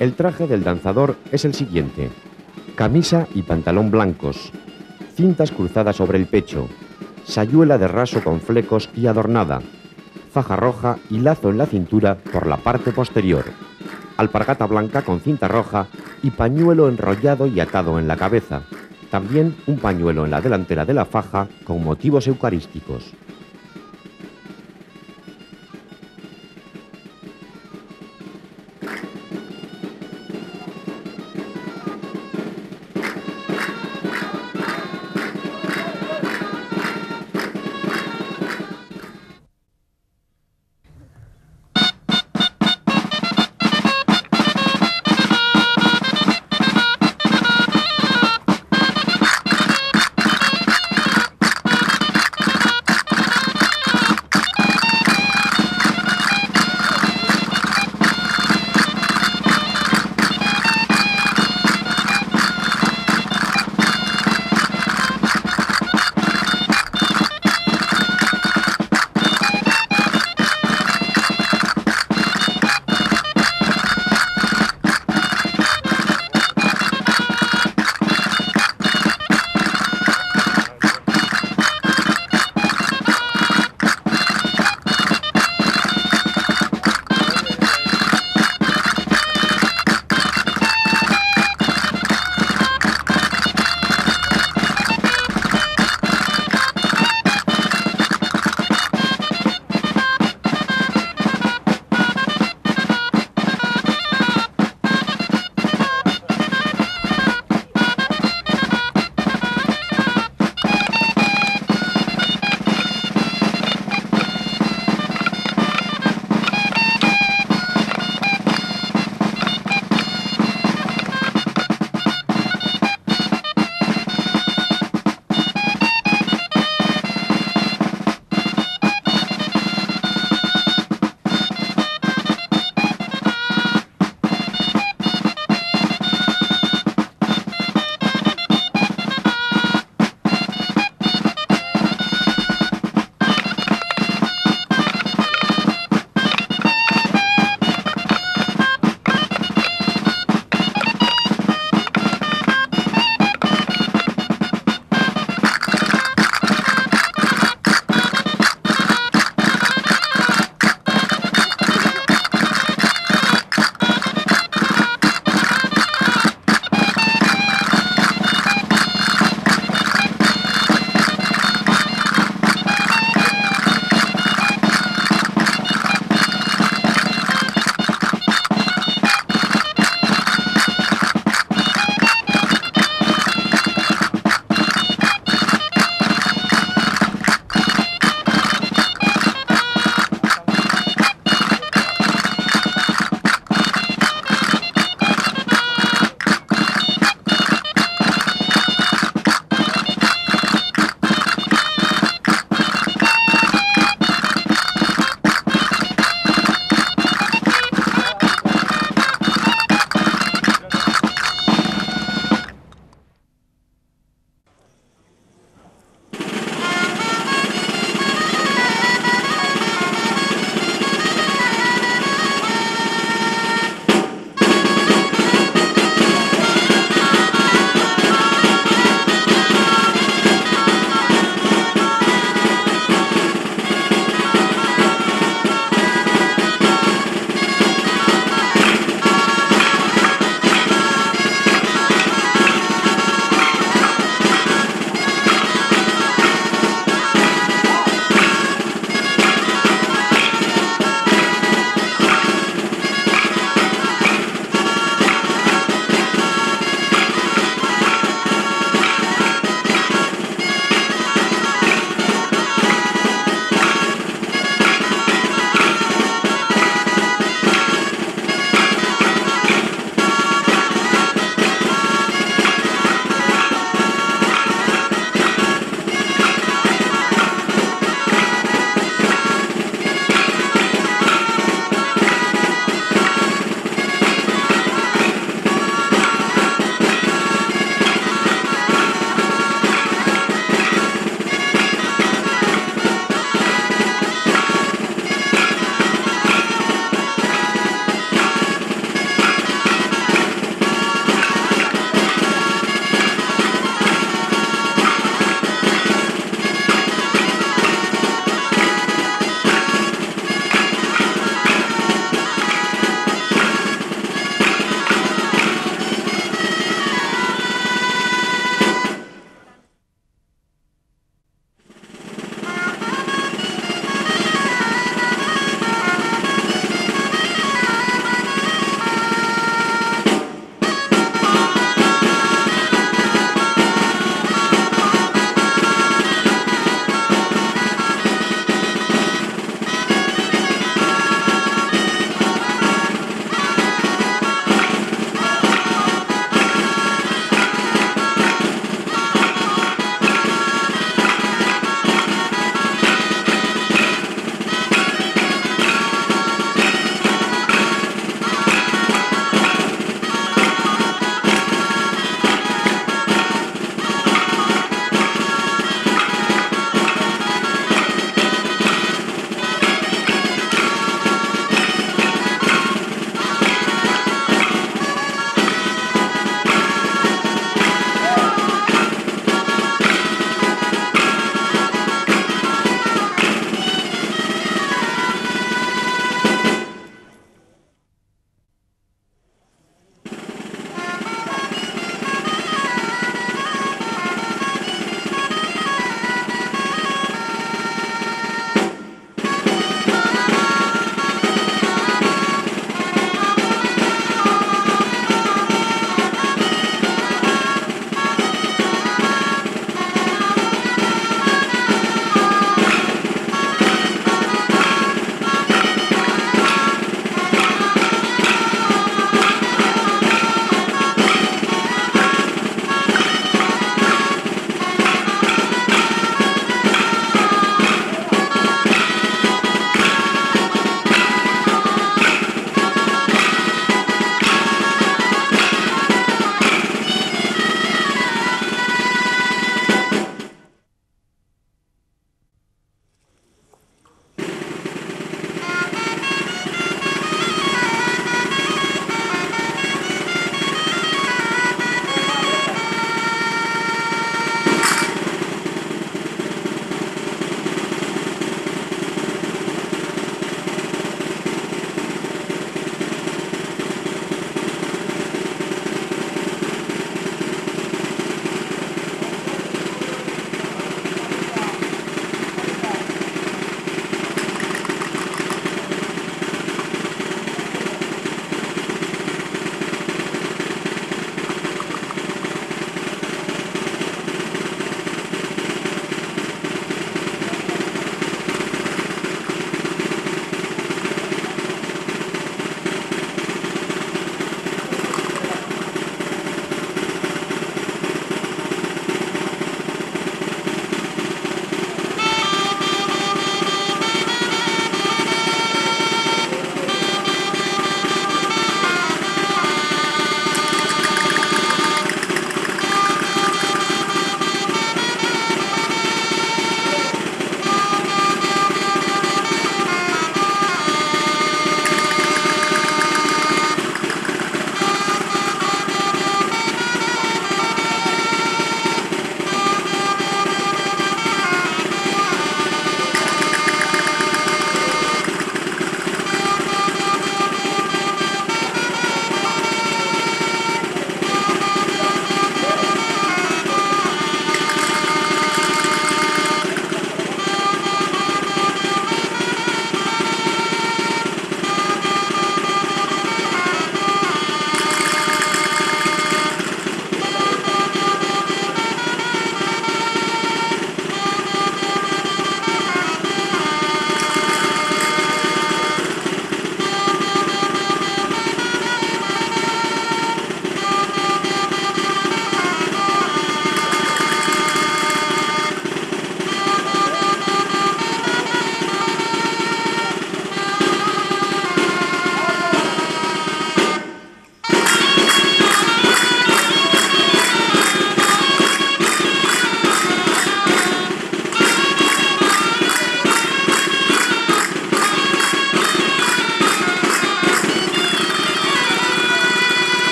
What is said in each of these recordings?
El traje del danzador es el siguiente: camisa y pantalón blancos, cintas cruzadas sobre el pecho, sayuela de raso con flecos y adornada, faja roja y lazo en la cintura por la parte posterior, alpargata blanca con cinta roja y pañuelo enrollado y atado en la cabeza. También un pañuelo en la delantera de la faja con motivos eucarísticos.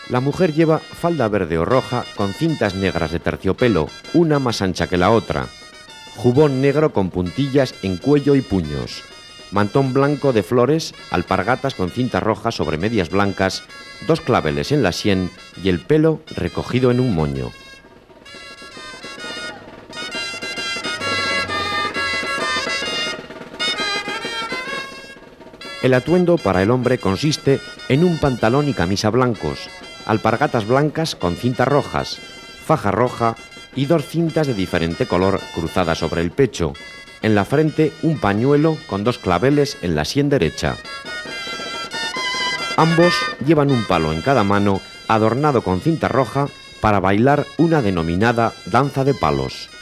La mujer lleva falda verde o roja con cintas negras de terciopelo, una más ancha que la otra, jubón negro con puntillas en cuello y puños, mantón blanco de flores, alpargatas con cintas rojas sobre medias blancas, 2 claveles en la sien y el pelo recogido en un moño. El atuendo para el hombre consiste en un pantalón y camisa blancos, alpargatas blancas con cintas rojas, faja roja y 2 cintas de diferente color cruzadas sobre el pecho. En la frente un pañuelo con 2 claveles en la sien derecha. Ambos llevan un palo en cada mano adornado con cinta roja para bailar una denominada danza de palos.